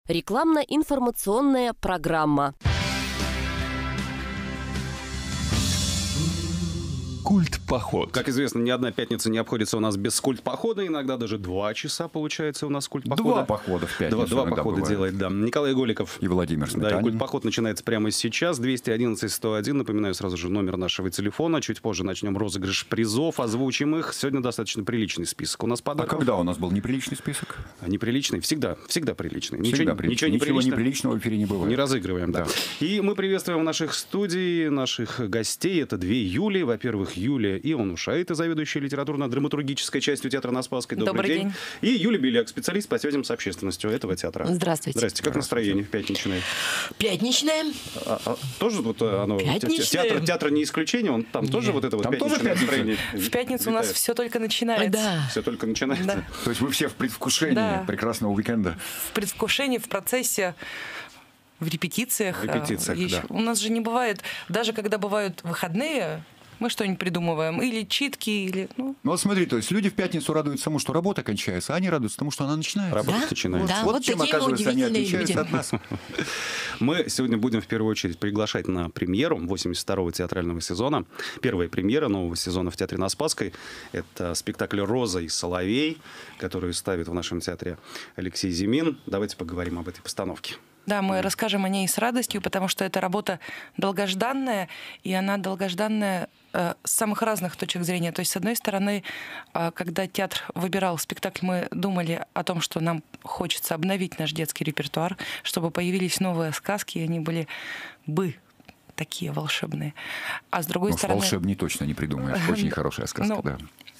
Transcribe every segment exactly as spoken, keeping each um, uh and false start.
Рекламно-информационная программа. Культ-поход. Как известно, ни одна пятница не обходится у нас без культ-похода. Иногда даже два часа получается у нас культ-похода. Два похода в пятницу. Два, два похода бывает. Делает, да. Николай Голиков. И Владимир Сметанин. Да, и культ-поход начинается прямо сейчас. двести одиннадцать сто один. Напоминаю сразу же номер нашего телефона. Чуть позже начнем розыгрыш призов. Озвучим их. Сегодня достаточно приличный список. У нас подарков. А когда у нас был неприличный список? Неприличный? Всегда. Всегда приличный. Всегда ничего, приличный. Ничего, Ничего неприличного в эфире не бывает. Не разыгрываем, да. да. И мы приветствуем в наших студии наших гостей. Это две Юли. Во-первых, Юлия Ионушаита, заведующая литературно-драматургической частью театра на Спасской. Добрый, Добрый день. день. И Юлия Беляк, специалист по связям с общественностью этого театра. Здравствуйте. Здрасте. Как настроение пятничное? Пятничное. А, а, тоже вот оно... Пятничное. Театр, театр не исключение, он там Нет. тоже вот это вот там пятничное настроение. В пятницу у нас все только начинается. Да. Все только начинается. Да. То есть вы все в предвкушении да. прекрасного уикенда? В предвкушении, в процессе, в репетициях. В репетициях, Еще. да. У нас же не бывает, даже когда бывают выходные, мы что-нибудь придумываем. Или читки, или... Ну, ну вот смотри, то есть люди в пятницу радуются тому, что работа кончается, а они радуются тому, что она начинается. Работа да? начинается. Да, вот, вот чем, такие оказывается, они удивительные отличаются люди. от нас. Мы сегодня будем в первую очередь приглашать на премьеру восемьдесят второго театрального сезона. Первая премьера нового сезона в Театре на Спасской. Это спектакль «Роза и соловей», который ставит в нашем театре Алексей Зимин. Давайте поговорим об этой постановке. да, мы расскажем о ней с радостью, потому что эта работа долгожданная, и она долгожданная э, с самых разных точек зрения. То есть, с одной стороны, э, когда театр выбирал спектакль, мы думали о том, что нам хочется обновить наш детский репертуар, чтобы появились новые сказки, и они были бы такие волшебные. А с другой ну, стороны... волшебней точно не придумаешь. Очень хорошая сказка, ну, да.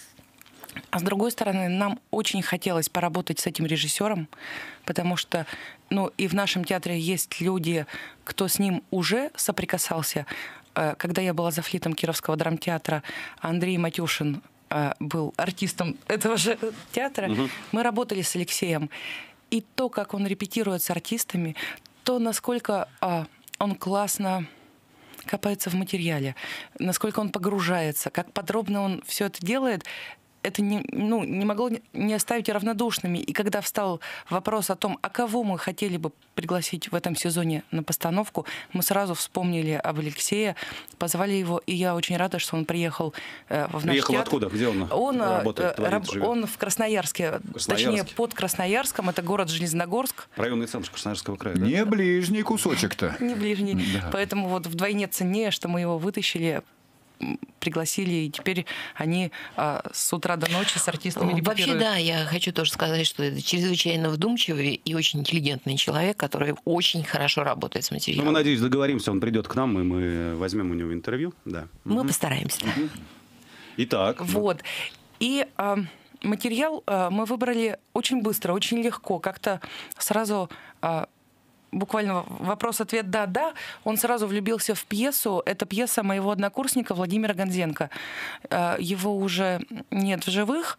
А с другой стороны, нам очень хотелось поработать с этим режиссером, потому что, ну, и в нашем театре есть люди, кто с ним уже соприкасался. Когда я была завфлитом Кировского драмтеатра, Андрей Матюшин был артистом этого же театра, угу. мы работали с Алексеем. И то, как он репетирует с артистами, то, насколько он классно копается в материале, насколько он погружается, как подробно он все это делает, это не, ну, не могло не оставить равнодушными. И когда встал вопрос о том, а кого мы хотели бы пригласить в этом сезоне на постановку, мы сразу вспомнили об Алексее, позвали его, и я очень рада, что он приехал э, в наш приехал театр. Откуда? Где он, он работает, э, творит, живет? Он в Красноярске, точнее, под Красноярском, это город Железногорск. Районный центр Красноярского края, да? Не ближний кусочек-то. Не ближний. Да. Поэтому вот вдвойне ценнее, что мы его вытащили, пригласили, и теперь они а, с утра до ночи с артистами репетируют. Вообще, да, я хочу тоже сказать, что это чрезвычайно вдумчивый и очень интеллигентный человек, который очень хорошо работает с материалом. Ну, мы, надеюсь, договоримся, он придет к нам, и мы возьмем у него интервью. Да. Мы угу. постараемся. Угу. Итак. Вот. И а, материал а, мы выбрали очень быстро, очень легко, как-то сразу... А, буквально вопрос-ответ «да-да», он сразу влюбился в пьесу. Это пьеса моего однокурсника Владимира Гонзенко. Его уже нет в живых,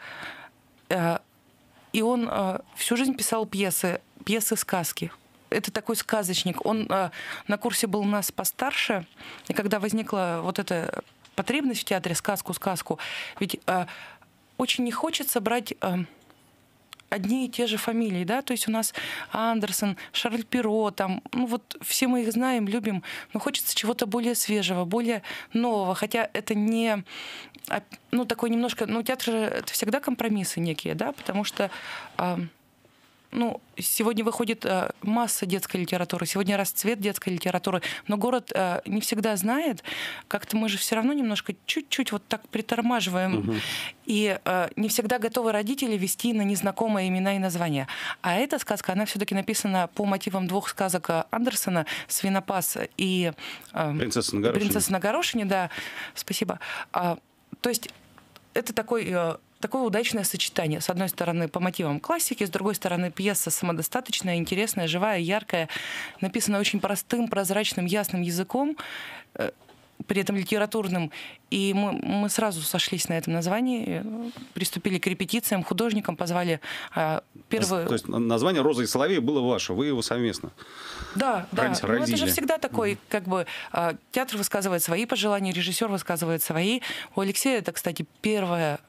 и он всю жизнь писал пьесы, пьесы-сказки. Это такой сказочник. Он на курсе был у нас постарше, и когда возникла вот эта потребность в театре сказку-сказку, ведь очень не хочется брать... одни и те же фамилии, да, то есть у нас Андерсон, Шарль Перро, там, ну вот все мы их знаем, любим, но хочется чего-то более свежего, более нового, хотя это не, ну такой немножко, ну театр же это всегда компромиссы некие, да, потому что, ну, сегодня выходит масса детской литературы, сегодня расцвет детской литературы, но город не всегда знает, как-то мы же все равно немножко чуть-чуть вот так притормаживаем, угу. и не всегда готовы родители вести на незнакомые имена и названия. А эта сказка, она все-таки написана по мотивам двух сказок Андерсона «Свинопас» и «Принцесса на горошине». «Принцесса на горошине», да, спасибо. То есть это такой... Такое удачное сочетание. С одной стороны, по мотивам классики, с другой стороны, пьеса самодостаточная, интересная, живая, яркая, написана очень простым, прозрачным, ясным языком, при этом литературным. И мы, мы сразу сошлись на этом названии, приступили к репетициям, художникам позвали первую... То есть название «Роза и соловей» было ваше, вы его совместно? Да, да. Ну, это же всегда такой, как бы, театр высказывает свои пожелания, режиссер высказывает свои. У Алексея это, кстати, первая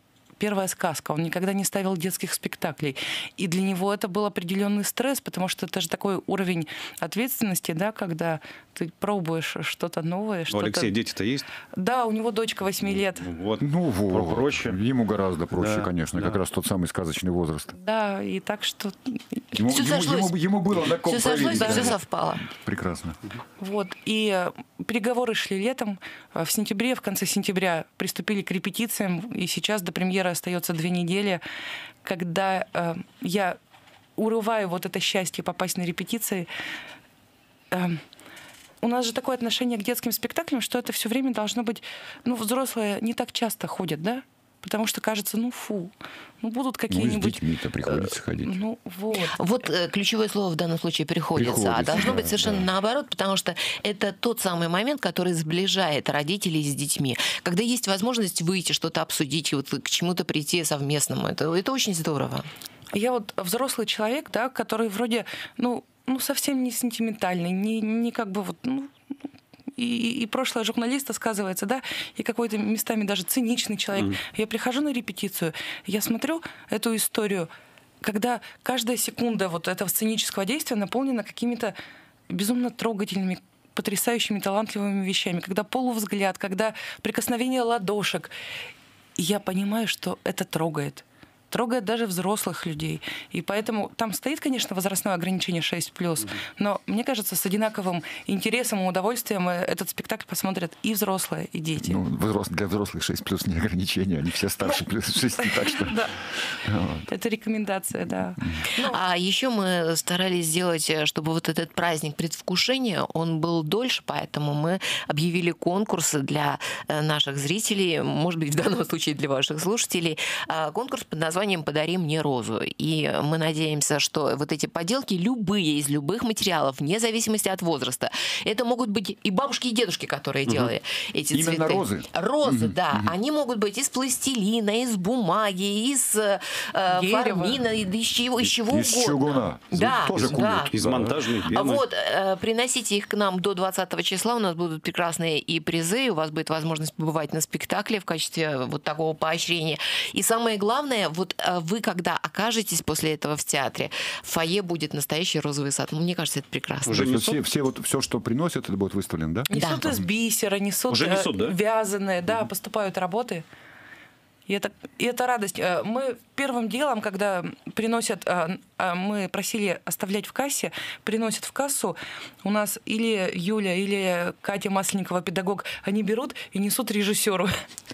первая сказка. Он никогда не ставил детских спектаклей. И для него это был определенный стресс, потому что это же такой уровень ответственности, да, когда ты пробуешь что-то новое. У что-то... Алексея дети-то есть? Да, у него дочка восьми лет. Вот. Ну вот, проще. Ему гораздо проще, Да, конечно, да. как раз тот самый сказочный возраст. Да, и так что... Ему, Всё ему, сошлось. ему- ему было на ком Все сошлось, проверить, все да. совпало. Прекрасно. Вот. И э, переговоры шли летом. Э, В сентябре, в конце сентября приступили к репетициям. И сейчас до премьеры остается две недели, когда э, я урываю вот это счастье попасть на репетиции. Э, у нас же такое отношение к детским спектаклям, что это все время должно быть... Ну, взрослые не так часто ходят, да? Потому что кажется, ну фу, ну будут Ну, и с какие-нибудь... детьми-то приходится ходить. Ну вот. Вот э, ключевое слово в данном случае приходится. Приходится, а должно да, быть совершенно да. наоборот, потому что это тот самый момент, который сближает родителей с детьми. Когда есть возможность выйти, что-то обсудить, вот к чему-то прийти совместному. Это, это очень здорово. Я вот взрослый человек, да, который вроде, ну, ну совсем не сентиментальный, не, не как бы вот, ну, и, и прошлое журналиста сказывается, да, и какой-то местами даже циничный человек. Mm. Я прихожу на репетицию, я смотрю эту историю, когда каждая секунда вот этого сценического действия наполнена какими-то безумно трогательными, потрясающими, талантливыми вещами, когда полувзгляд, когда прикосновение ладошек. И я понимаю, что это трогает. Трогает даже взрослых людей. И поэтому там стоит, конечно, возрастное ограничение шесть плюс, но, мне кажется, с одинаковым интересом и удовольствием этот спектакль посмотрят и взрослые, и дети. Ну, взрос- для взрослых шесть плюс не ограничение, они все старше плюс шести, так что... Да. Это рекомендация, да. А еще мы старались сделать, чтобы вот этот праздник предвкушения, он был дольше, поэтому мы объявили конкурсы для э, наших зрителей, может быть, в данном случае для ваших слушателей, а, конкурс под названием «Подари мне розу». И мы надеемся, что вот эти поделки, любые, из любых материалов, вне зависимости от возраста, это могут быть и бабушки, и дедушки, которые Мгм. делали эти Именно цветы. розы? Розы, Мгм. да. Мгм. Они могут быть из пластилина, из бумаги, из э, Дерева. формина, из чего, из чего Из угодно. чугуна. Да, Тоже да. кулек. Из Да. монтажной А пены. Вот, э, приносите их к нам до двадцатого числа, у нас будут прекрасные и призы, у вас будет возможность побывать на спектакле в качестве вот такого поощрения. И самое главное, вот э, вы, когда окажетесь после этого в театре, в фойе будет настоящий розовый сад. Ну, мне кажется, это прекрасно. Уже То есть несут? все, все, вот, все, что приносят, это будет выставлено, да? Несут Да. из бисера, несут, Уже э, несут, да? вязаные, да, поступают работы. И это, и это радость. Э, Мы первым делом, когда приносят, э, э, мы просили оставлять в кассе, приносят в кассу, у нас или Юля, или Катя Масленникова, педагог, они берут и несут режиссеру.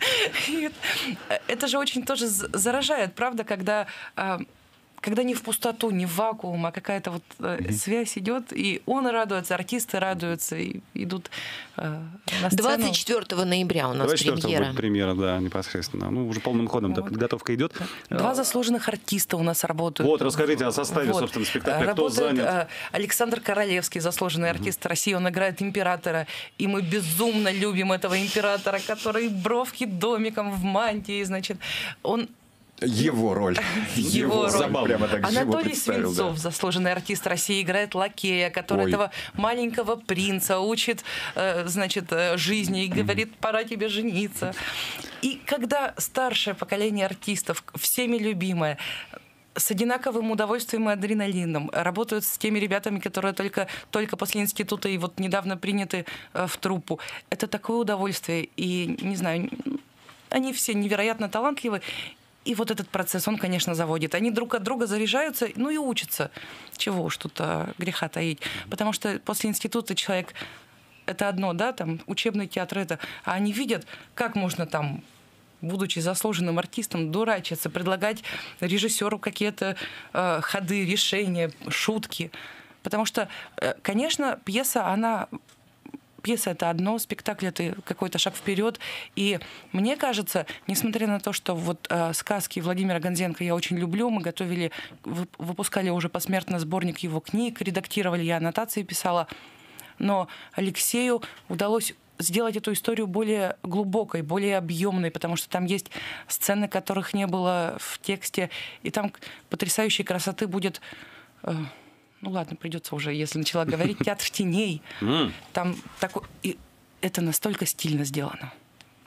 И это же очень тоже з- заражает, правда, когда э, когда не в пустоту, не в вакуум, а какая-то вот э, связь идет, и он радуется, артисты радуются, и идут э, на сцену. двадцать четвёртого ноября у нас двадцать четвёртого премьера. будет премьера, да, непосредственно. Ну, уже полным ходом да, Вот. подготовка идет. Два заслуженных артиста у нас работают. Вот, расскажите о составе, Вот. собственно, спектакля. Кто Работает, занят? э, Александр Королевский, заслуженный артист России. Он играет императора. И мы безумно любим этого императора, который бровки домиком в мантии, значит. Он Его роль. Его роль. Забавно. Прямо так живо Анатолий представил, да. Свинцов, заслуженный артист России, играет лакея, который Ой. этого маленького принца учит, э, значит, э, жизни и говорит, пора тебе жениться. И когда старшее поколение артистов, всеми любимое, с одинаковым удовольствием и адреналином работают с теми ребятами, которые только, только после института и вот недавно приняты э, в труппу. Это такое удовольствие. И, не знаю, они все невероятно талантливы. И вот этот процесс, он, конечно, заводит. Они друг от друга заряжаются, ну и учатся. Чего уж тут а, греха таить. Потому что после института человек... Это одно, да, там, учебный театр это. А они видят, как можно там, будучи заслуженным артистом, дурачиться, предлагать режиссеру какие-то э, ходы, решения, шутки. Потому что, э, конечно, пьеса, она... Пьеса — это одно, спектакль — это какой-то шаг вперед. И мне кажется, несмотря на то, что вот э, сказки Владимира Гонзенко я очень люблю, мы готовили, вып- выпускали уже посмертно сборник его книг, редактировали, я аннотации писала, но Алексею удалось сделать эту историю более глубокой, более объемной, потому что там есть сцены, которых не было в тексте, и там потрясающей красоты будет... э, Ну ладно, придется уже, если начала говорить, театр теней. М. Там такой... И это настолько стильно сделано.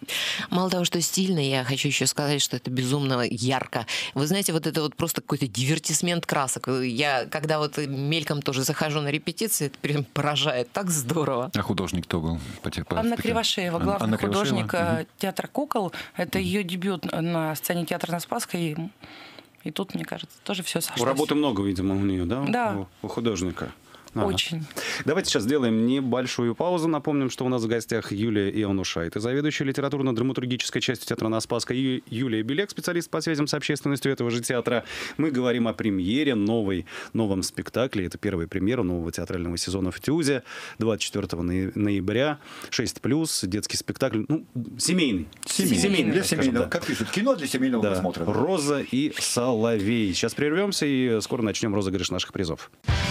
Мало того, что стильно, я хочу еще сказать, что это безумно ярко. Вы знаете, вот это вот просто какой-то дивертисмент красок. Я, когда вот мельком тоже захожу на репетиции, это прям поражает. Так здорово. А художник кто был? По, по, Анна по, Кривошеева, Анна- главный Анна художник Кривошеева? э, театра «Кукол». Это ее дебют на сцене театра на Спасской. И, и тут, мне кажется, тоже все сошлось. Работы много, видимо, у нее, да? Да. У, у художника. Ага. Очень. Давайте сейчас сделаем небольшую паузу. Напомним, что у нас в гостях Юлия Ионушайте, заведующая литературно-драматургической частью театра на Спасской, и Юлия Белек, специалист по связям с общественностью этого же театра. Мы говорим о премьере новой, новом спектакле. Это первая премьера нового театрального сезона в ТЮЗе. двадцать четвёртого ноября. шесть плюс. Детский спектакль. Ну, семейный. Семейный. Семейный, Для скажем семейного. так. Как пишут, кино для семейного Да. просмотра. да? «Роза и Соловей». Сейчас прервемся и скоро начнем розыгрыш наших призов.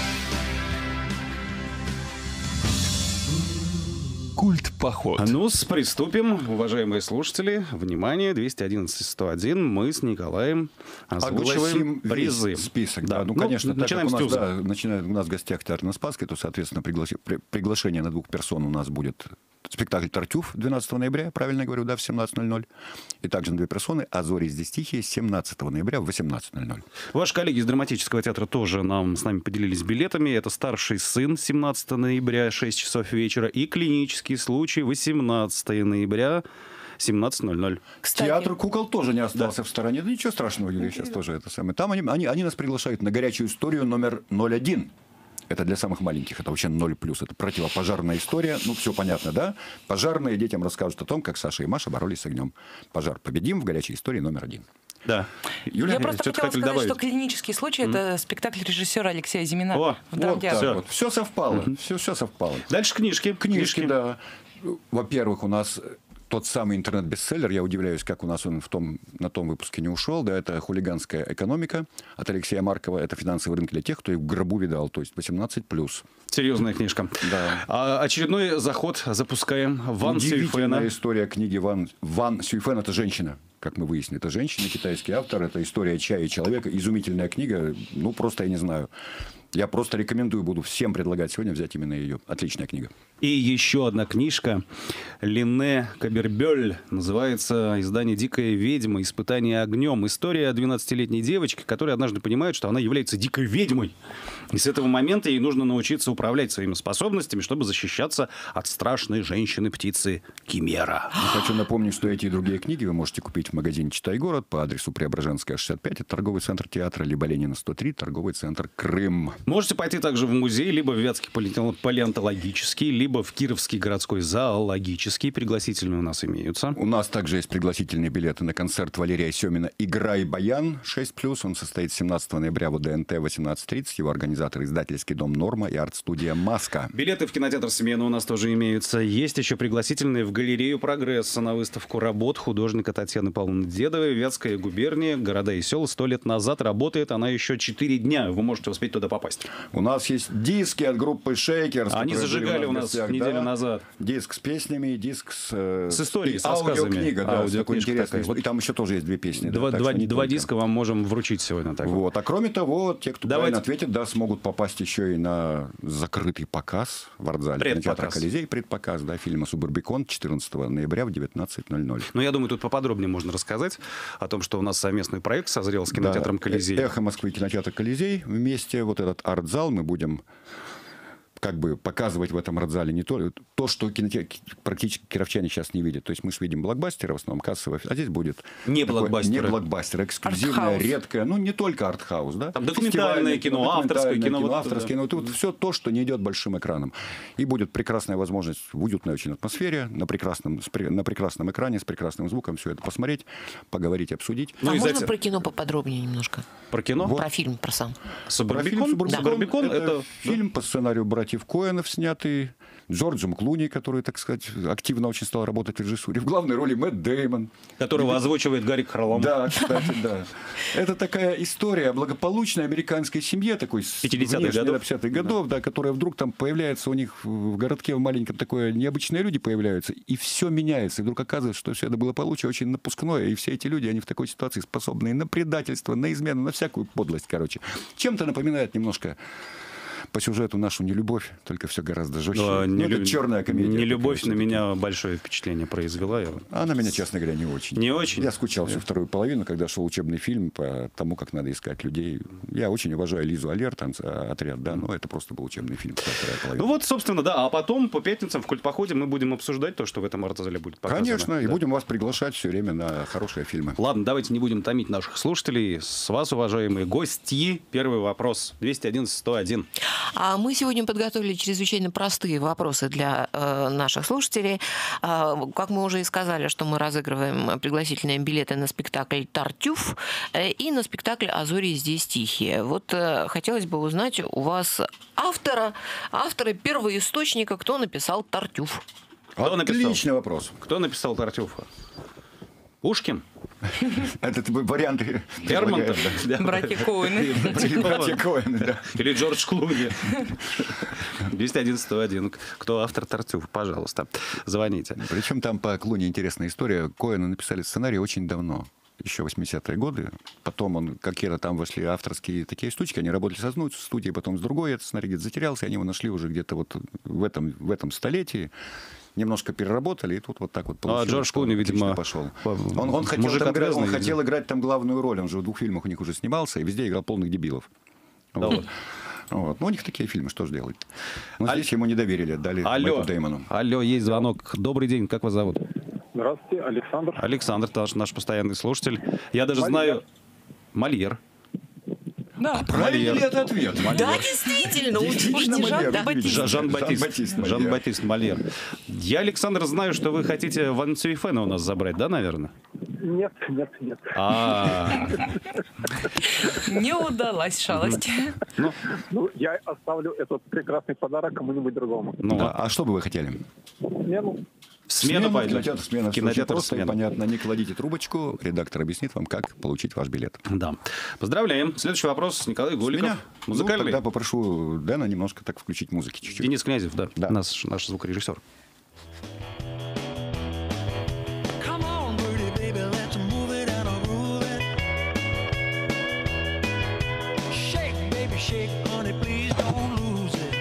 Культ поход. Ну, приступим, уважаемые слушатели. Внимание, двести одиннадцать сто один. Мы с Николаем озвучиваем Огласим призы. весь список. Да. Да. Ну, Ну, конечно, так начинаем как у с нас, ТЮЗа. да, начинает, у нас в гостях театр на Спасской, то, соответственно, пригласи- при- приглашение на двух персон у нас будет спектакль «Тартюф» двенадцатого ноября, правильно я говорю, да, в семнадцать ноль ноль. И также на две персоны «А зори здесь тихие» семнадцатого ноября в восемнадцать ноль ноль. Ваши коллеги из драматического театра тоже нам, с нами поделились билетами. Это «Старший сын» семнадцатого ноября, шесть часов вечера, и «Клинический случай» восемнадцатого ноября, семнадцать ноль ноль. Кстати, Театр «Кукол» тоже не остался в стороне. Да ничего страшного, Юлия, сейчас тоже это самое. Там они, они, они нас приглашают на горячую историю номер ноль один. Это для самых маленьких, это вообще ноль плюс. Это противопожарная история. Ну, все понятно, да? Пожарные детям расскажут о том, как Саша и Маша боролись с огнем. Пожар победим в горячей истории номер один. Да. Юля, я просто что-то хотела хотели сказать, добавить? что «Клинический случай» это спектакль режиссера Алексея Зимина. О, в вот драмтеатре. так Всё. вот. Все совпало. Все, все совпало. Дальше книжки. Книжки, да. Во-первых, у нас тот самый интернет-бестселлер, я удивляюсь, как у нас он в том, на том выпуске не ушел, да, это «Хулиганская экономика» от Алексея Маркова. Это финансовый рынок для тех, кто и в гробу видал, то есть восемнадцать плюс. Серьезная книжка. Да. А, очередной заход запускаем. Ван Удивительная Сюйфена. история книги Ван, Ван Сюйфен. Это женщина, как мы выяснили. Это женщина, китайский автор. Это история чая и человека. Изумительная книга. Ну, просто я не знаю. Я просто рекомендую, буду всем предлагать сегодня взять именно ее. Отличная книга. И еще одна книжка Линне Кабербёль. Называется издание «Дикая ведьма. Испытание огнем». История двенадцатилетней девочки, которая однажды понимает, что она является дикой ведьмой. И с этого момента ей нужно научиться управлять своими способностями, чтобы защищаться от страшной женщины-птицы Кимера. Я хочу напомнить, что эти и другие книги вы можете купить в магазине «Читай город» по адресу Преображенская, шестьдесят пять, это торговый центр театра, либо Ленина, сто три, торговый центр Крым. Можете пойти также в музей, либо в Вятский палеонто- палеонтологический, либо в Кировский городской зоологический. Пригласительные у нас имеются. У нас также есть пригласительные билеты на концерт Валерия Семина «Играй баян» шесть плюс. Он состоит семнадцатого ноября в ОДНТ восемнадцать тридцать. Его организатор — издательский дом «Норма» и арт-студия «Маска». Билеты в кинотеатр «Смена» у нас тоже имеются. Есть еще пригласительные в галерею «Прогресса» на выставку работ художника Татьяны Павловны Дедовой. Вятская губерния, города и села. Сто лет назад работает она еще четыре дня. Вы можете успеть туда попасть. У нас есть диски от группы «Шейкерс». Они которые зажигали были у нас в гостях, неделю да. назад. Диск с песнями, диск с... э, С историей, и с рассказами. аудиокнига, да, с такой Аудиокнижка интересной такая. историей. И там еще тоже есть две песни. да, Два, так два- что не два только. диска вам можем вручить сегодня. Так. Вот. А кроме того, те, кто Давайте. правильно ответит, да, смогут попасть еще и на закрытый показ в Артзале кинотеатра Предпоказ. «Колизей», предпоказ, да, фильма «Субурбикон» четырнадцатого ноября в девятнадцать ноль ноль. Но я думаю, тут поподробнее можно рассказать о том, что у нас совместный проект созрел с кинотеатром Да. «Колизей». Э- «Эхо Москвы» и кинотеатр «Колизей» вместе. Вот этот арт-зал мы будем как бы показывать в этом арт-зале не то, то, что кинотеатр, практически кировчане сейчас не видят. То есть мы же видим блокбастеры, в основном кассовые, а здесь будет Не такое- блокбастеры. не блокбастер, эксклюзивное, Артхаус. редкое, ну не только артхаус, да? Там документальное Фестивальное кино, авторское документальное кино, вот это, авторское да. кино. Вот все то, что не идет большим экраном. И будет прекрасная возможность в уютной очень атмосфере, на прекрасном, с пре- на прекрасном экране, с прекрасным звуком все это посмотреть, поговорить, обсудить. Ну, а и можно знаете- про кино поподробнее немножко? Про кино? Про фильм, про сам. Субурбикон? Про фильм Субурбикон это, это... фильм по сценарию братьев Коэнов, снятый Джорджем Клуни, который, так сказать, активно очень стал работать в режиссуре. В главной роли Мэтт Дэймон. Которого озвучивает Гарик Харламов. Да, кстати, да. Это такая история о благополучной американской семье, такой с пятидесятых внешне, годов. да, пятидесятых годов, да, которая вдруг там появляется у них в городке в маленьком, такое необычные люди появляются, и все меняется. И вдруг оказывается, что все это благополучие очень напускное, и все эти люди, они в такой ситуации способны на предательство, на измену, на всякую подлость, короче. Чем-то напоминает немножко по сюжету нашу не любовь, только все гораздо жестче. Но, ну, не это лю... черная комедия. Не любовь такая, на меня большое впечатление произвела. А на меня, честно говоря, не очень. Не очень? Я скучал всю вторую половину, когда шел учебный фильм по тому, как надо искать людей. Я очень уважаю Лизу Аллер, там, отряд, да, но это просто был учебный фильм. Ну вот, собственно, да. А потом по пятницам в культпоходе мы будем обсуждать то, что в этом артзале будет показано. Конечно, да. И будем вас приглашать все время на хорошие фильмы. Ладно, давайте не будем томить наших слушателей. С вас, уважаемые гости, первый вопрос. двести одиннадцать сто один. А мы сегодня подготовили чрезвычайно простые вопросы для э, наших слушателей. Э, как мы уже и сказали, что мы разыгрываем пригласительные билеты на спектакль «Тартюф» э, и на спектакль «А зори здесь тихие». Вот э, хотелось бы узнать у вас автора, автора первоисточника, кто написал «Тартюф». Кто Отличный написал? вопрос. Кто написал «Тартюфа»? Пушкин? Это варианты. Лермонтов? Братья Коэны. Братья Коэны, да. Или Джордж Клуни? двести одиннадцать сто один. Кто автор «Тартюфа»? Пожалуйста, звоните. Причем там по Клуни интересная история. Коэны написали сценарий очень давно. Еще восьмидесятые годы. Потом он, какие-то там вошли авторские такие штучки. Они работали с одной студией, потом с другой. Этот сценарий где-то затерялся. И они его нашли уже где-то вот в этом, в этом столетии. Немножко переработали, и тут вот так вот получилось. А Джордж Клуни, видимо, пошел. Он, он, хотел, там играть, он хотел играть там главную роль. Он же в двух фильмах у них уже снимался, и везде играл полных дебилов. Да вот. Вот. Ну, у них такие фильмы, что же делать? Но Аль... здесь ему не доверили, дали Майку Деймону. Алло, есть звонок. Добрый день, как вас зовут? Здравствуйте, Александр. Александр, наш, наш постоянный слушатель. Я даже Мольер. знаю... Мольер. Да. Правильный ли это ответ? Да, действительно, Действительно, удивительно. Мольер. Да. Батист. Жан-Батист. Жан-Батист Мольер. Я, Александр, знаю, что вы хотите Ван Цюйфена у нас забрать, да, наверное? Нет, нет, нет. А, Не удалась шалость. ну, Ну, я оставлю этот прекрасный подарок кому-нибудь другому. ну, Да. А что бы вы хотели? Смену. в смену пойдет. Кинотеатр, смена. Очень Кинотеатр просто и смена. понятно. Не кладите трубочку, редактор объяснит вам, как получить ваш билет. Да. Поздравляем. Следующий вопрос. Николай Голиков. Меня? Музыкальный. Ну, тогда попрошу Дэна немножко так включить музыки чуть-чуть. Денис Князев, да, Да. Наш, наш звукорежиссер. Come on, pretty baby, let's move it and groove it. Shake, baby, shake, honey, please don't lose it.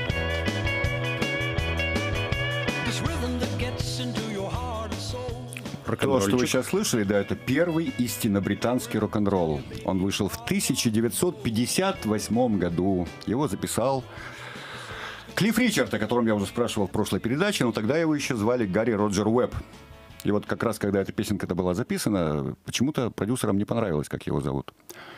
This rhythm that gets into your heart and soul. То, что вы Рок-н-ролльчик. сейчас слышали, да, это первый истинно британский рок-н-ролл. Он вышел в тысяча девятьсот пятьдесят восьмом году. Его записал Клифф Ричард, о котором я уже спрашивал в прошлой передаче, но тогда его еще звали Гарри Роджер Уэбб. И вот как раз, когда эта песенка-то была записана, почему-то продюсерам не понравилось, как его зовут.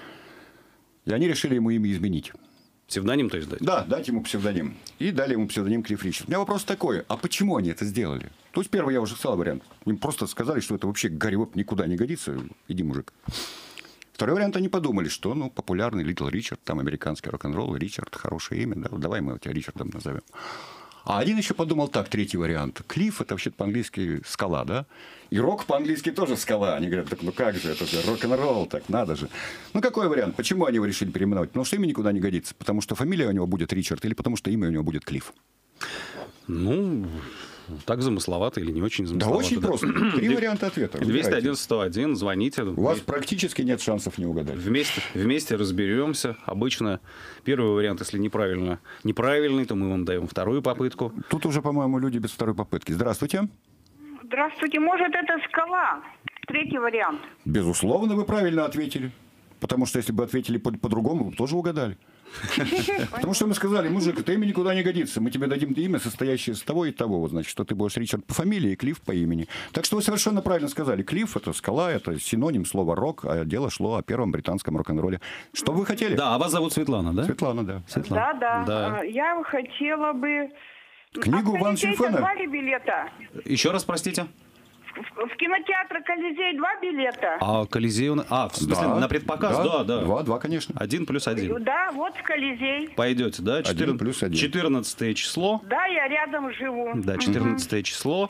И они решили ему имя изменить. Псевдоним, то есть, дать? Да, дать ему псевдоним. И дали ему псевдоним Клифф Ричард. У меня вопрос такой, а почему они это сделали? То есть первый я уже сказал вариант. Им просто сказали, что это вообще Гарри Уэбб никуда не годится. Иди, мужик. Второй вариант, они подумали, что ну, популярный Литл Ричард, там американский рок-н-ролл, Ричард, хорошее имя, да, вот давай мы тебя Ричардом назовем. А один еще подумал так, третий вариант. Клифф – это вообще-то по-английски скала, да? И рок по-английски тоже скала. Они говорят, так ну как же, это же рок-н-ролл, так надо же. Ну какой вариант? Почему они его решили переименовать? Потому что имя никуда не годится. Потому что фамилия у него будет Ричард или потому что имя у него будет Клифф? Ну, так замысловато или не очень Да замысловато. очень просто. Три варианта ответа. двести одиннадцать сто один, звоните. У вас практически нет шансов не угадать. Вместе, вместе разберемся. Обычно первый вариант, если неправильно, неправильный, то мы вам даем вторую попытку. Тут уже, по-моему, люди без второй попытки. Здравствуйте. Здравствуйте, может, это скала? Третий вариант. Безусловно, вы правильно ответили. Потому что если бы ответили по- по-другому, вы бы тоже угадали. Потому что мы сказали, мужик, это имя никуда не годится. Мы тебе дадим имя, состоящее из того и того. Вот, значит, что ты будешь Ричард по фамилии, Клифф по имени. Так что вы совершенно правильно сказали. Клифф – это скала, это синоним слова рок, а дело шло о первом британском рок-н-ролле. Что вы хотели? Да, а вас зовут Светлана, да? Светлана, да. Да, да. Да. А, Я хотела бы... Книгу а в Ван Колизей Симфона? два ли билета? Еще раз, простите. В, в кинотеатр Колизей два билета? А Колизей... у нас- А, в смысле, Да. на предпоказ? Да, да. Два, два, конечно. Один плюс один. Да, вот в Колизей. Пойдете, да? Один плюс один. четырнадцатое число. Да, я рядом живу. Да, четырнадцатое число.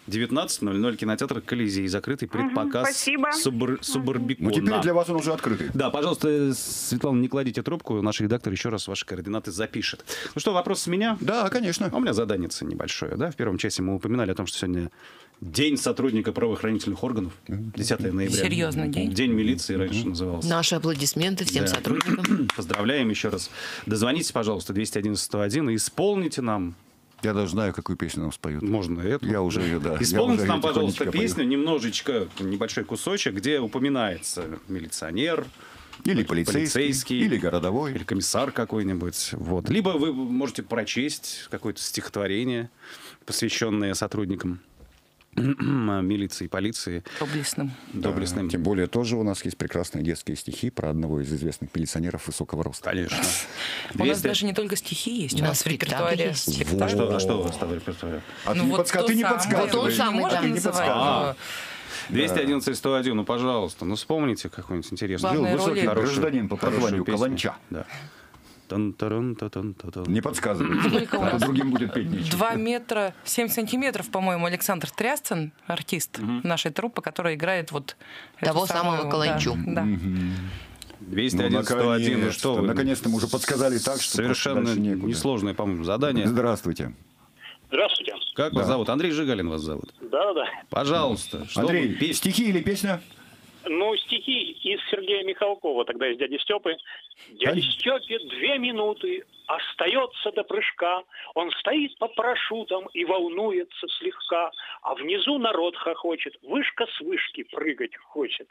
девятнадцать ноль ноль, кинотеатр «Колизей», закрытый предпоказ спасибо. субар- субарбикона. Ну, теперь для вас он уже открытый. Да, пожалуйста, Светлана, не кладите трубку, наш редактор еще раз ваши координаты запишет. Ну что, вопрос с меня? Да, конечно. А у меня задание небольшое. Да? В первом часе мы упоминали о том, что сегодня День сотрудника правоохранительных органов, десятое ноября. Серьезный день. День милиции раньше назывался. Наши аплодисменты всем Да. сотрудникам. Поздравляем еще раз. Дозвонитесь, пожалуйста, двести одиннадцать сто один и исполните нам. Я даже знаю, какую песню нам споют. Можно эту. Я уже ее, да. Исполните я уже нам, её пожалуйста, тихонечко песню, немножечко, небольшой кусочек, где упоминается милиционер, пою. Или полицейский, полицейский, или городовой. или комиссар какой-нибудь. Вот. Либо вы можете прочесть какое-то стихотворение, посвященное сотрудникам милиции, полиции, Доблестным. доблестным. Тем более тоже у нас есть прекрасные детские стихи про одного из известных милиционеров высокого роста. Конечно. У нас двести даже не только стихи есть, У у нас нас в спектакль репертуаре есть. спектакль. А что, а что у вас там в репертуаре? А ты Ну не, вот подска... то ты не самое. подсказывай. Вот он самый, Можно да. не называть, подсказывай. но двести одиннадцать сто один, ну, пожалуйста, ну, вспомните какой-нибудь интересный. Жил Главная высокий роль. гражданин по хорошую прозванию песню. Каланча. Да. Тан-таран-та-тан-та-тан. Не подсказывай. Сколько у А то нас? другим будет петь нечего. два метра семь сантиметров, по-моему, Александр Трясцин, артист нашей труппы, который играет вот эту Того самую- самого Каланчу. Да, да. двести Ну, одиннадцать сто один, ну наконец-то. что вы. Наконец-то мы уже подсказали так, что Совершенно просто дальше некуда. несложное, по-моему, задание. Здравствуйте. Здравствуйте. Как вас зовут? Андрей Жигалин вас зовут. Да-да-да. Пожалуйста. Что Андрей, вы песни- стихи или песня? Ну, стихи из Сергея Михалкова, тогда из «Дяди Степы». «Дяде Степе две минуты, остается до прыжка. Он стоит по парашютам и волнуется слегка, а внизу народ хохочет, вышка с вышки прыгать хочет».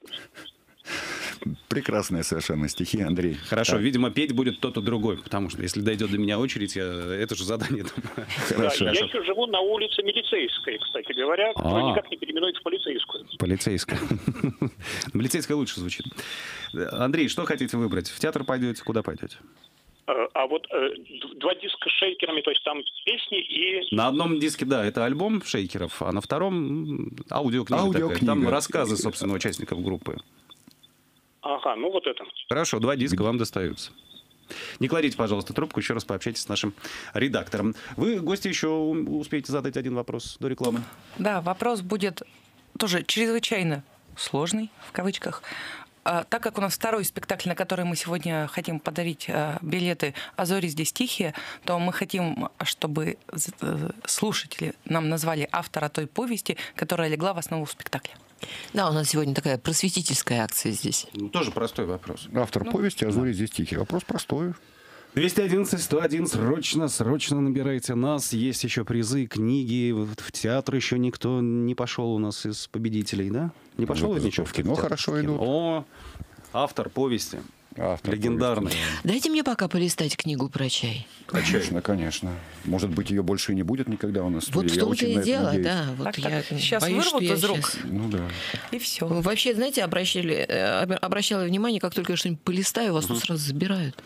Прекрасные совершенно стихи, Андрей. Хорошо, Так, видимо, петь будет кто-то другой, потому что если дойдет до меня очередь, я это же задание думаю. Хорошо. Да, я еще живу на улице Милицейской, кстати говоря, которая А. никак не переименуется в полицейскую. Полицейская. Полицейская лучше звучит. Андрей, что хотите выбрать? В театр пойдете? Куда пойдете? Э, А вот э, д- два диска с шейкерами, то есть там песни и... На одном диске, да, это альбом Шейкеров, а на втором м, аудиокнига, Аудиокнига. такая. Там рассказы, собственно, участников группы. Ага, ну вот это. Хорошо, два диска вам достаются. Не кладите, пожалуйста, трубку, еще раз пообщайтесь с нашим редактором. Вы, гости, еще у- успеете задать один вопрос до рекламы? Да, вопрос будет тоже чрезвычайно сложный, в кавычках. А, так как у нас второй спектакль, на который мы сегодня хотим подарить а, билеты «А зори здесь тихие», то мы хотим, чтобы з- э, слушатели нам назвали автора той повести, которая легла в основу спектакля. Да, у нас сегодня такая просветительская акция здесь. Ну, тоже простой вопрос. Автор повести «А зори здесь тихие». Вопрос простой. двести одиннадцать сто один, срочно, срочно набирайте нас. Есть еще призы, книги. Вот в театр еще никто не пошел у нас из победителей, да? Не пошел Зато ничего? в кино театр? хорошо В кино. идут. О, автор повести. Автор Легендарный. повести, Дайте мне пока полистать книгу про чай. да. Конечно, конечно. Может быть, ее больше и не будет никогда у нас в Вот студии. в Я том-то очень и на это дело, надеюсь. да. Вот Так, я так, щас боюсь, что вырвут я из рук. щас- Ну да. И все. Вообще, знаете, обращали, э, об- обращала внимание, как только я что-нибудь полистаю, вас тут сразу забирают.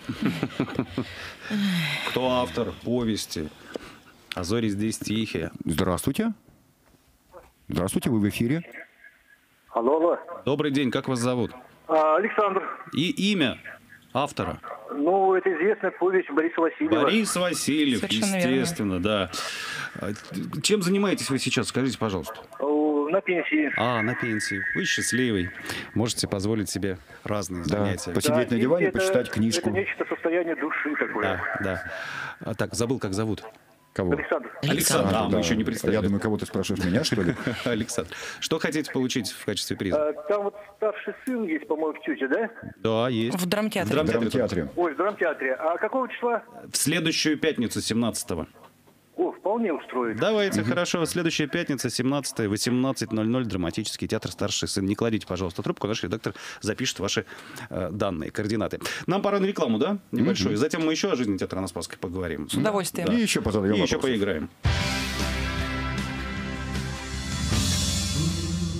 Кто автор повести? «А зори здесь тихие». Здравствуйте. Здравствуйте, вы в эфире. Алло, алло. Добрый день, как вас зовут? А, Александр. И имя автора? Ну, это известная повесть Бориса Васильева. Борис Васильев, Совершенно верно. естественно, да. А, Чем занимаетесь вы сейчас, скажите, пожалуйста? О, На пенсии. А, на пенсии. Вы счастливый. Можете позволить себе разные Да. занятия. Посидеть Да, на диване, это- почитать книжку. Это нечто состояние души такое. Да, да. А, так, забыл, как зовут. Кого? Александр. Александр. А, мы еще не представили. Я думаю, кого ты спрашиваешь, меня, что ли? Александр. Что хотите получить в качестве приза? А, Там вот старший сын есть, по-моему, в Тюте, да? Да, есть. В драмтеатре. В В драмтеатре. драмтеатре. Ой, в драмтеатре. А какого числа? В следующую пятницу, семнадцатого. О, вполне устроит. Давайте, хорошо. Следующая пятница, семнадцатое, восемнадцать ноль ноль, драматический театр «Старший сын». Не кладите, пожалуйста, трубку, наш редактор запишет ваши э, данные, координаты. Нам пора на рекламу, да? Небольшую. Затем мы еще о жизни театра на Спасской поговорим. С удовольствием. И еще позадаем И еще вопросы. поиграем.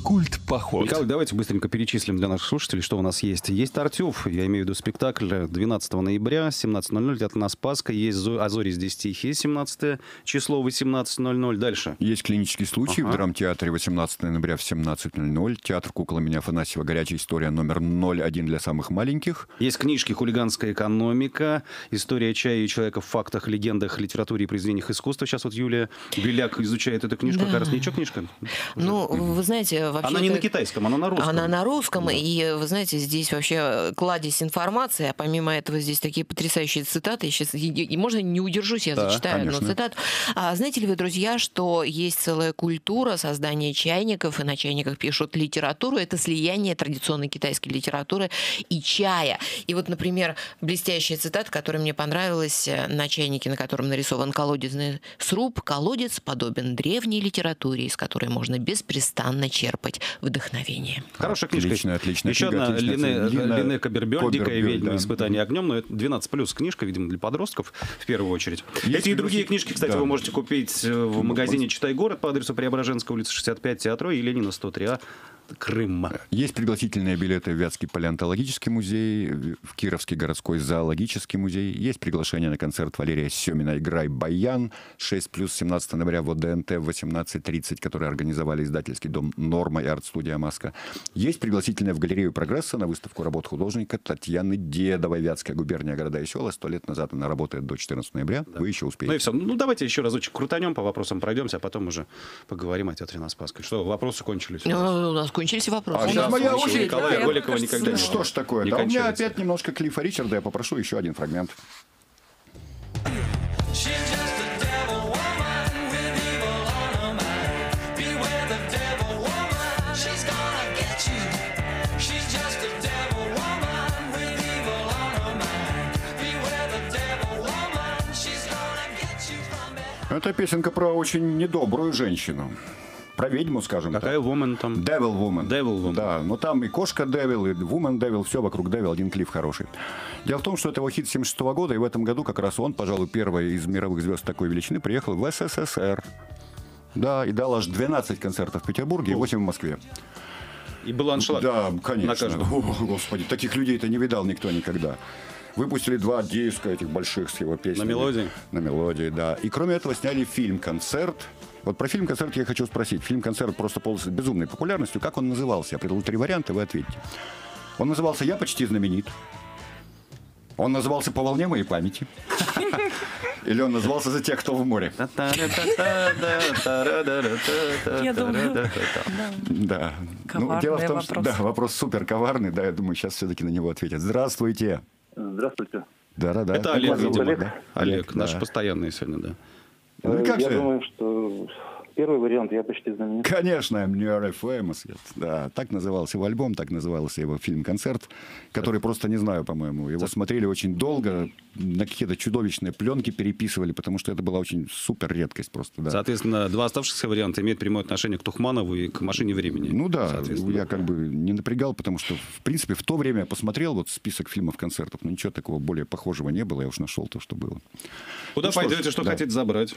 Культ-поход. Николай, давайте быстренько перечислим для наших слушателей, что у нас есть. Есть Тартюф, я имею в виду спектакль двенадцатого ноября, семнадцать ноль ноль, Театр на Спасской. Есть «А зори здесь тихие», семнадцатое число, восемнадцать ноль ноль. Дальше. Есть «Клинический случай» Ага. в драмтеатре восемнадцатого ноября в семнадцать ноль ноль. Театр «Кукла меня» Афанасьева, «Горячая история» номер ноль один для самых маленьких. Есть книжки «Хулиганская экономика», «История чая и человека в фактах, легендах, литературе и произведениях искусства». Сейчас вот Юлия Беляк изучает эту книжку. Да. Как раз ничего книжка? Ну, вы знаете, вообще... Она не на китайском, она на русском. Она на русском, и, вы знаете, здесь вообще кладезь информации, а помимо этого здесь такие потрясающие цитаты. Я сейчас, и, и можно не удержусь, я Да, зачитаю одну конечно. цитату. А, знаете ли вы, друзья, что есть целая культура создания чайников, и на чайниках пишут литературу. Это слияние традиционной китайской литературы и чая. И вот, например, блестящая цитата, которая мне понравилась, на чайнике, на котором нарисован колодезный сруб. «Колодец подобен древней литературе, из которой можно беспрестанно черпать вдохновение». Хорошая книжка. Отличная, отличная Еще книга, одна отличная Лине, книга. Лине Кабербёль, «Дикая Кобербёль, ведьма. да. Испытание огнем». Но это двенадцать плюс книжка, видимо, для подростков в первую очередь. Есть Эти и другие пригласи- книжки, кстати, да. вы можете купить в магазине «Читай город» по адресу Преображенская, улица шестьдесят пять, Театро и Ленина сто три А, Крым. Есть пригласительные билеты в Вятский палеонтологический музей, в Кировский городской зоологический музей. Есть приглашение на концерт Валерия Семина «Играй баян» шесть плюс семнадцатого ноября в ОДНТ в восемнадцать тридцать, которые организовали издательский дом «Норма» и арт-студия «Маска». Есть пригласительное в галерею «Прогресса» на выставку работ художника Татьяны Дедовой. Вятская губерния, города и села. Сто лет назад она работает до четырнадцатого ноября. Вы еще Ну и успеете. все. Ну давайте еще разочек крутанем, по вопросам пройдемся, а потом уже поговорим о Театре на Спасской. Что, вопросы кончились? у нас? Ну, у нас кончились вопросы. А У сейчас нас моя еще очередь, Николая да? Голикова Я, никогда не кажется, Что ж такое? не Да у меня кончается. опять немножко Клиффа Ричарда. Я попрошу еще один фрагмент. She's just a devil woman with evil on her mind. Beware the devil woman, she's gonna get you. She's just a devil woman with evil on her mind. Beware the devil woman, she's gonna get you from behind. Это песенка про очень недобрую женщину. Про ведьму, скажем так. Какая woman там? Devil Woman. Devil Woman. Да, но там и кошка Devil, и Woman Devil, все вокруг Devil, один клип хороший. Дело в том, что это его хит семьдесят шестого года, и в этом году как раз он, пожалуй, первый из мировых звезд такой величины, приехал в СССР. Да, и дал аж двенадцать концертов в Петербурге и восемь в Москве. И был аншлаг. Да, На конечно. каждом. О, Господи, таких людей-то не видал никто никогда. Выпустили два диска этих больших с его песнями. На мелодии? На мелодии, да. И кроме этого сняли фильм-концерт. Вот про фильм-концерт я хочу спросить. Фильм-концерт просто пользуется безумной популярностью. Как он назывался? Я предложил три варианта, вы ответьте. Он назывался «Я почти знаменит». Он назывался «По волне моей памяти». Или он назывался «За тех, кто в море». Я думаю, Да. Коварный дело в том, что вопрос. да, вопрос супер коварный. Да, я думаю, сейчас все-таки на него ответят. Здравствуйте. Здравствуйте. Да-да-да. Это Олег, зовут видимо, Олег. да? Олег, наш да. постоянный сегодня, да. Ну, как Я же? думаю, что первый вариант «Я почти знаменит». Конечно, I'm nearly famous. Да, так назывался его альбом, так назывался его фильм-концерт, который просто не знаю, по-моему. Его смотрели очень долго, на какие-то чудовищные пленки переписывали, потому что это была очень супер редкость просто. Да. Соответственно, два оставшихся варианта имеют прямое отношение к Тухманову и к «Машине времени». Ну да, Соответственно. я как бы не напрягал, потому что, в принципе, в то время я посмотрел вот список фильмов-концертов, но ничего такого более похожего не было, я уж нашел то, что было. Куда Ну что ж, пойдете, что да. хотите забрать?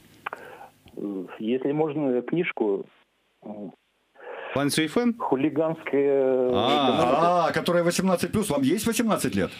Если можно, книжку План Сейфен? «Хулиганская А, А, которая восемнадцать плюс, вам есть восемнадцать лет?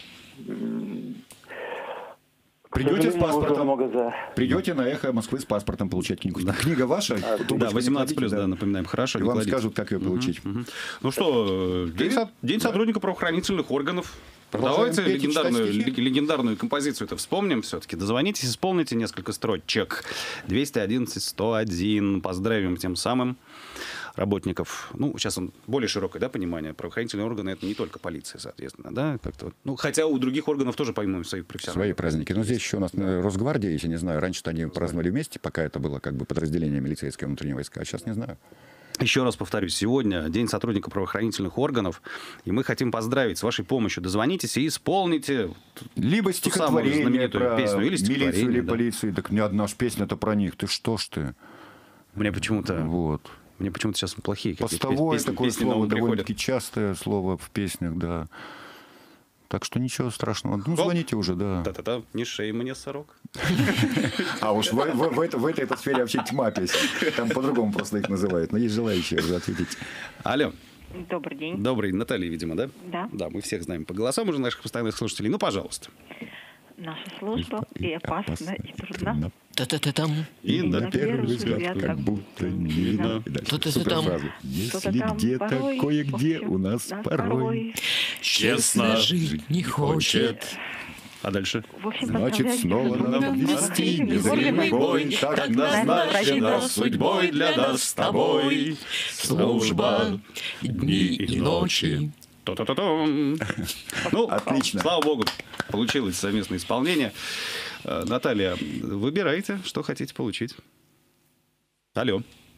Придете с паспортом? Много за... Придете на «Эхо Москвы» с паспортом получать книгу. Книга ваша? Да, тумбочку не восемнадцать плюс, кладите, да, напоминаем. Хорошо, И не вам кладите. скажут, как ее получить. Мгм. Ну что, день, со- день сотрудника правоохранительных органов. Продолжаем Давайте петь и легендарную, читать стихи. лег- легендарную композицию-то вспомним все-таки. Дозвонитесь, исполните несколько строчек. двести одиннадцать сто один. Поздравим тем самым работников. Ну, сейчас он более широкое, да, понимание. Правоохранительные органы — это не только полиция, соответственно, да, как-то. вот. Ну, хотя у других органов тоже, по-моему, свои профессиональные. Свои праздники. Но здесь еще у нас э, Росгвардия, если не знаю. Раньше-то они праздновали вместе, пока это было как бы подразделение милицейское внутренние войска. А сейчас не знаю. Еще раз повторюсь, сегодня день сотрудника правоохранительных органов, и мы хотим поздравить с вашей помощью. Дозвонитесь и исполните Либо ту самую стихотворение знаменитую про песню, или милицию стихотворение, или да. полицию. Так не одна ж песня-то про них. Ты что ж ты? Мне почему-то, Вот. мне почему-то сейчас плохие какие-то Постовое песни, такое песни на слово, ум приходят. довольно-таки частое слово в песнях, да. Так что ничего страшного. Ну, звоните уже, да. Та-та-та, не шей мне, сорок. А уж в, в, в, это- в этой этой сфере вообще тьма песен. Там по-другому просто их называют. Но есть желающие уже ответить. Алло. Добрый день. Добрый, Наталья, видимо, да? Да. Да, мы всех знаем по голосам уже наших постоянных слушателей. Ну, пожалуйста. Наша служба и опасна, и трудна. Та-та-та-там. И И на на первый первый взгляд, взгляд, как как будто не видно. И дальше Что-то супер там. фраза. Что-то Если там где-то, порой, кое-где в общем, у нас нас порой, Честно жить не хочет. А дальше? В общем, значит, поздравляю снова всех нам друг друга. вести Егор незримый Левой. бой. Так Тогда назначена судьбой для нас с тобой служба дни и ночи. То-то-то-том. Ну, Отлично. слава богу, получилось совместное исполнение. Э, Наталья, выбирайте, что хотите получить. Алло.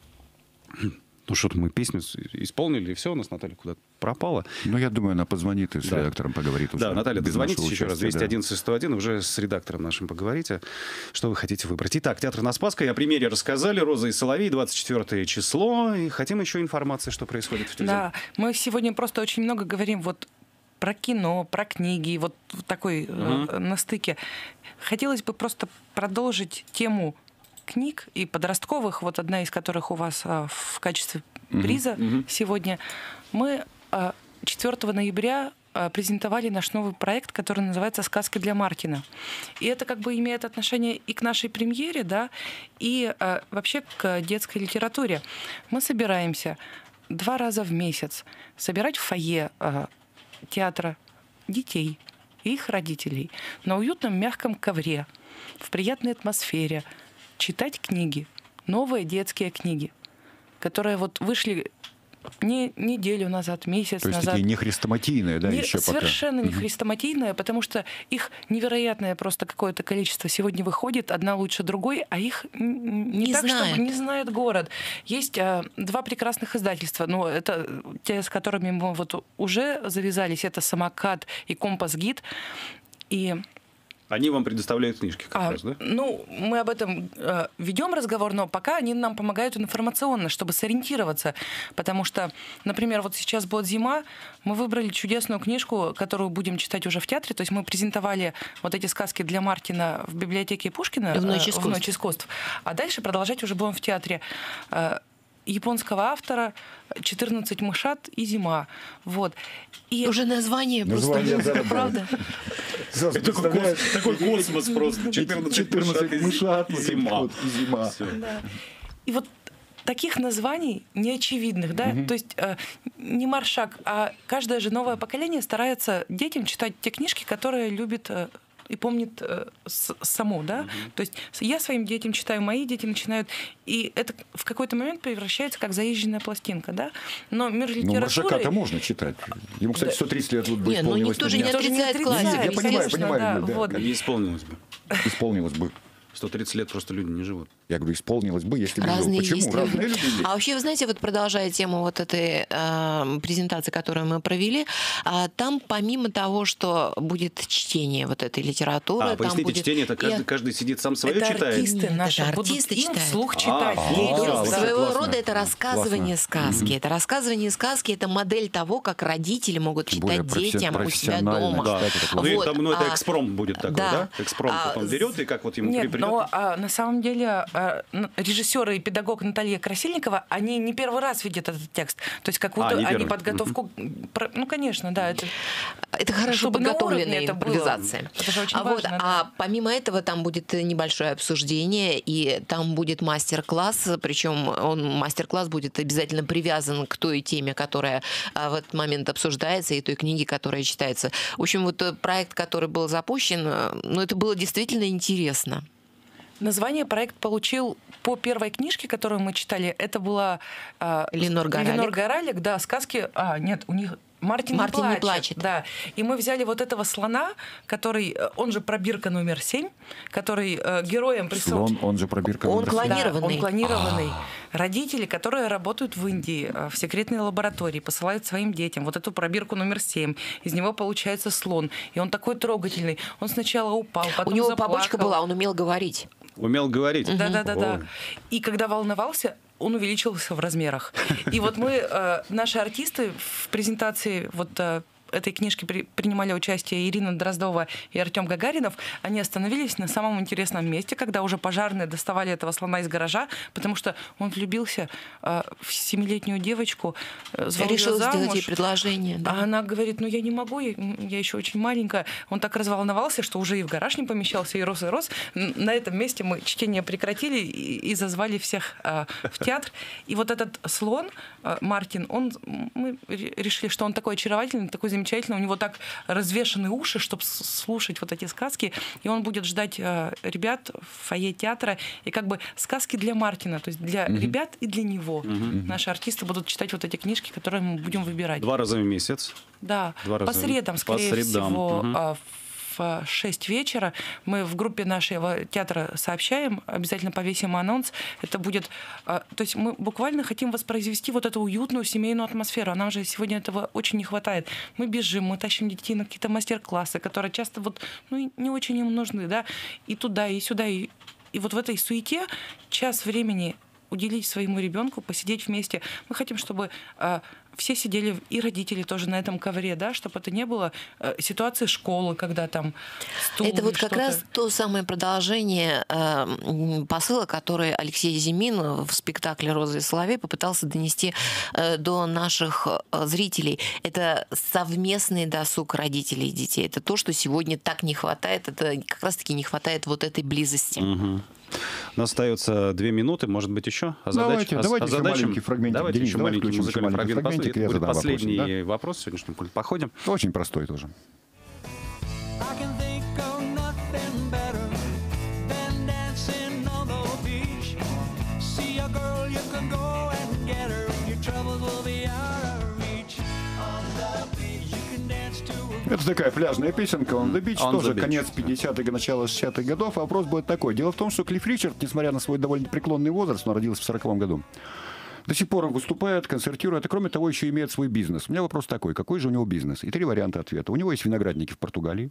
Ну, что-то мы песню с- исполнили, и все, у нас Наталья куда-то пропала. Ну, я думаю, она позвонит и с Да. редактором поговорит уже. Да, Наталья, без дозвонитесь нашего еще раз, участия, двести да. одиннадцать сто один, уже с редактором нашим поговорите, что вы хотите выбрать. Итак, театр на Спасской, о премьере рассказали, «Роза и соловей», двадцать четвёртое число, и хотим еще информации, что происходит в телевизоре. Да, мы сегодня просто очень много говорим вот про кино, про книги, вот в такой э, на стыке. Хотелось бы просто продолжить тему книг и подростковых, вот одна из которых у вас а, в качестве приза сегодня. Мы а, четвёртого ноября а, презентовали наш новый проект, который называется «Сказки для Мартина». И это как бы имеет отношение и к нашей премьере, да, и а, вообще к детской литературе. Мы собираемся два раза в месяц собирать в фойе а, театра детей и их родителей на уютном мягком ковре, в приятной атмосфере, читать книги, новые детские книги, которые вот вышли не неделю назад, месяц То есть назад. такие не хрестоматийные, да, Не- еще пока. совершенно не хрестоматийные, потому что их невероятное просто какое-то количество сегодня выходит, одна лучше другой, а их н- не, Не так, знает. чтобы не знает город. Есть а, два прекрасных издательства, но это те, с которыми мы вот уже завязались, это «Самокат» и «Компас-гид». И Они вам предоставляют книжки как а, раз, да? ну, мы об этом э, ведем разговор, но пока они нам помогают информационно, чтобы сориентироваться. Потому что, например, вот сейчас будет зима, мы выбрали чудесную книжку, которую будем читать уже в театре. То есть мы презентовали вот эти сказки для Мартина в библиотеке Пушкина В «Ночь э, искусств». в «Ночь искусств». А дальше продолжать уже будем в театре. Э, японского автора «четырнадцать мышат и зима». Вот. И Уже название просто, Название, да, да. правда? Сразу Такой, представляешь, кос- такой космос просто. четырнадцать, четырнадцать мышат, и вот зима. вот, и зима. Всё. И вот таких названий неочевидных, да, то есть э, не маршак, а каждое же новое поколение старается детям читать те книжки, которые любит э, и помнит э, с- само, да. То есть с- я своим детям читаю, мои дети начинают, и это в какой-то момент превращается как заезженная пластинка, да. Но мир Ну, литературы... Маршака-то можно читать. Ему, кстати, сто тридцать лет вот бы Не, ну исполнилось. никто же не наверное. Тоже не отрицает отрицает, классику. Я понимаю, конечно, понимаю, да, Юль, да, вот. Не исполнилось бы. Исполнилось бы. сто тридцать лет просто люди не живут. Я говорю, исполнилось бы, если бы жил. Разные Почему? есть Разные люди. люди есть. А вообще, вы знаете, вот продолжая тему вот этой э, презентации, которую мы провели, а, там помимо того, что будет чтение вот этой литературы, А, там поясните, будет чтение, это и каждый, каждый сидит сам свое Это читает. артисты Нет, наши это будут артисты им читают. вслух читать. А, детям, а, вот это Своего классно. рода это рассказывание Классно. сказки. Это рассказывание сказки, это модель того, как родители могут Тем более читать детям у себя профессионально дома. читать, это классно. Ну, и Вот, там, ну, это а, экспромт будет такой, да? да. Экспромт А, потом берет, и как вот ему Нет, припрет. но а, на самом деле а, н- режиссер и педагог Наталья Красильникова, они не первый раз видят этот текст. То есть какую-то А, не они первый. подготовку... про- Ну, конечно, да. Это, Это хорошо чтобы на подготовленная уровне это было. импровизация. Это же очень а, вот, важно, а да. помимо этого там будет небольшое обсуждение, и там будет мастер-класс, причем он, мастер-класс будет обязательно привязан к той теме, которая а, в этот момент обсуждается, и той книге, которая читается. В общем, вот э, проект, который был запущен, э, ну, это было действительно интересно. Название проект получил по первой книжке, которую мы читали. Это была а, Ленор Горалик. Ленор Горалик, да, сказки. А, нет, у них Мартин, Мартин не, не плачет, плачет. Да. И мы взяли вот этого слона, который, э, он же пробирка номер семь, который э, героям присутствует. Слон, он же пробирка. Он номер клон- семь. клонированный. Да, он клонированный. Родители, которые работают в Индии э, в секретной лаборатории, посылают своим детям вот эту пробирку номер семь. Из него получается слон. И он такой трогательный. Он сначала упал, потом У него заплакал. побочка была, он умел говорить. Умел говорить. Да-да-да-да. О. И когда волновался, он увеличился в размерах. И вот мы, э, наши артисты в презентации вот э, этой книжке при, принимали участие Ирина Дроздова и Артем Гагаринов, они остановились на самом интересном месте, когда уже пожарные доставали этого слона из гаража, потому что он влюбился э, в семилетнюю девочку, э, звал её Решил замуж. сделать ей предложение. Да. А она говорит, ну я не могу, я, я еще очень маленькая. Он так разволновался, что уже и в гараж не помещался, и рос, и рос. На этом месте мы чтение прекратили и, и зазвали всех э, в театр. И вот этот слон, э, Мартин, он, мы решили, что он такой очаровательный, такой замечательный, у него так развешаны уши, чтобы слушать вот эти сказки, и он будет ждать э, ребят в фойе театра, и как бы сказки для Мартина, то есть для mm-hmm. ребят и для него. Mm-hmm. Наши артисты будут читать вот эти книжки, которые мы будем выбирать. Два раза в месяц. Да, Два по раза средам, в... скорее по средам. всего, Угу. в шесть вечера. Мы в группе нашего театра сообщаем, обязательно повесим анонс. Это будет... То есть мы буквально хотим воспроизвести вот эту уютную семейную атмосферу. А нам же сегодня этого очень не хватает. Мы бежим, мы тащим детей на какие-то мастер-классы, которые часто вот, ну, не очень им нужны, да, и туда, и сюда. И, и вот в этой суете час времени уделить своему ребенку, посидеть вместе. Мы хотим, чтобы э, все сидели, и родители тоже на этом ковре, да, чтобы это не было э, ситуации школы, когда там стул. Это вот как что-то. раз то самое продолжение э, посыла, который Алексей Зимин в спектакле «Роза и соловей» попытался донести э, до наших э, зрителей. Это совместный досуг родителей и детей. Это то, что сегодня так не хватает. Это как раз-таки не хватает вот этой близости. Угу. У нас остается две минуты, может быть, еще? А давайте, задач... давайте а еще маленький фрагментик. Давайте Денис, еще давай маленький включим музыкальный еще маленький фрагмент. фрагментик, я Это будет задам последний вопросик, да? вопрос в сегодняшнем культпоходе. Очень простой тоже. I can think of nothing better than dancing on the beach. See a girl, you can go and get her. Your troubles will be out of reach. On the beach, you can dance to a... Это такая пляжная песенка «On the Beach», On тоже the beach. конец пятидесятых, начало шестидесятых годов. А вопрос будет такой. Дело в том, что Клифф Ричард, несмотря на свой довольно преклонный возраст, он родился в сороковом году, до сих пор он выступает, концертирует, и кроме того еще имеет свой бизнес. У меня вопрос такой, какой же у него бизнес? И три варианта ответа. У него есть виноградники в Португалии,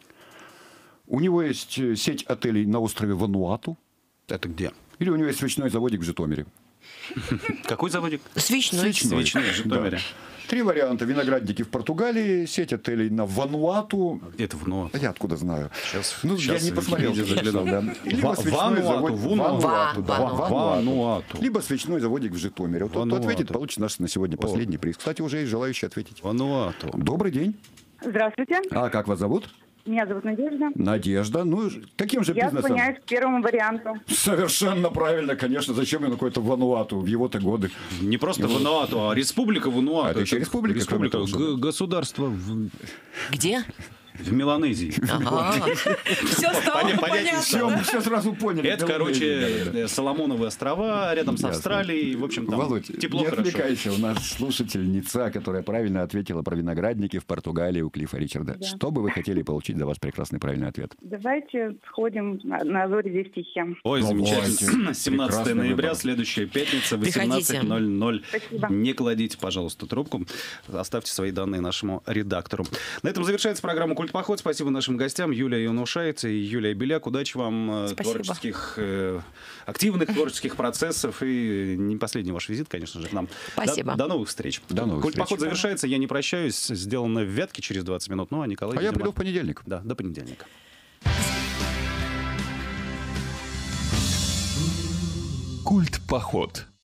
у него есть сеть отелей на острове Вануату, Это где? или у него есть свечной заводик в Житомире. Какой заводик? Свечной. Свечной. Свечной в Житомире. Да. Три варианта. Виноградники в Португалии, сеть отелей на Вануату. Это в Нуату. А я откуда знаю? Сейчас, Ну, сейчас я не посмотрел. Википедия заглянул. Да. Либо Ва- свечной Вануату, завод- Вануату. Вануату, да, Ва- Вануату. Вануату. Либо свечной заводик в Житомире. Вот кто Вануату. ответит, получит наш на сегодня последний приз. Кстати, уже есть желающие ответить. Вануату. Добрый день. Здравствуйте. А как вас зовут? Меня зовут Надежда. Надежда. Ну, каким же Я бизнесом? склоняюсь к первому варианту. Совершенно правильно, конечно. Зачем ему какой-то Вануату в его-то годы? Не просто Вануату, а республика Вануату. А, это еще республика, Республика, кроме того, г- государство в, Где? в Меланезии. Ага. Все стало Понятно. понятно. Все, мы все сразу поняли. Это, Да, короче, да, да. э, Соломоновы острова рядом с Ясно. Австралией. В общем, там Володь, тепло, не хорошо. отвлекайся. У нас слушательница, которая правильно ответила про виноградники в Португалии у Клиффа Ричарда. Да. Что бы вы хотели получить за ваш прекрасный правильный ответ? Давайте сходим на, на Азори здесь тихие. Ой, замечательно. Давайте. семнадцатого Прекрасный ноября, выбор. следующая пятница, Приходите. восемнадцать ноль ноль. Спасибо. Не кладите, пожалуйста, трубку. Оставьте свои данные нашему редактору. На этом завершается программа «Культпоход». Спасибо нашим гостям. Юлия Янушайц и Юлия Беляк. Удачи вам, э, Спасибо. творческих, э, активных творческих процессов. И не последний ваш визит, конечно же, к нам. Спасибо. До, до новых встреч. До новых «Культпоход» встреч. завершается. Я не прощаюсь. Сделано в Вятке через двадцать минут. Ну, а Николай, А я видимо, приду в понедельник. Да, до понедельника. Культпоход.